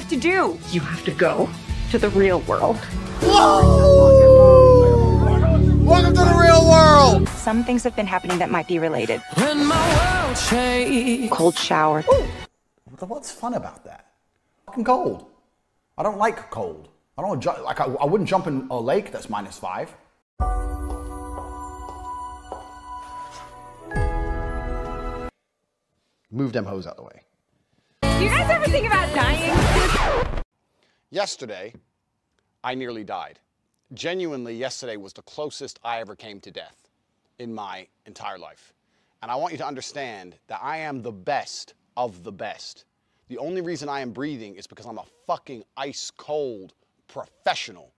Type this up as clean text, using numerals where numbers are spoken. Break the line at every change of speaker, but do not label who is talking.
have to do. You have to go to the real world.
Whoa! Welcome to the real world!
Some things have been happening that might be related.
When my world shakes.
Cold shower.
Ooh. What's fun about that? Fucking cold. I don't like cold. I don't like. I wouldn't jump in a lake that's -5. Move them hose out of the way.
Do you guys ever think about dying?
Yesterday, I nearly died. Genuinely, yesterday was the closest I ever came to death in my entire life. And I want you to understand that I am the best of the best. The only reason I am breathing is because I'm a fucking ice cold professional.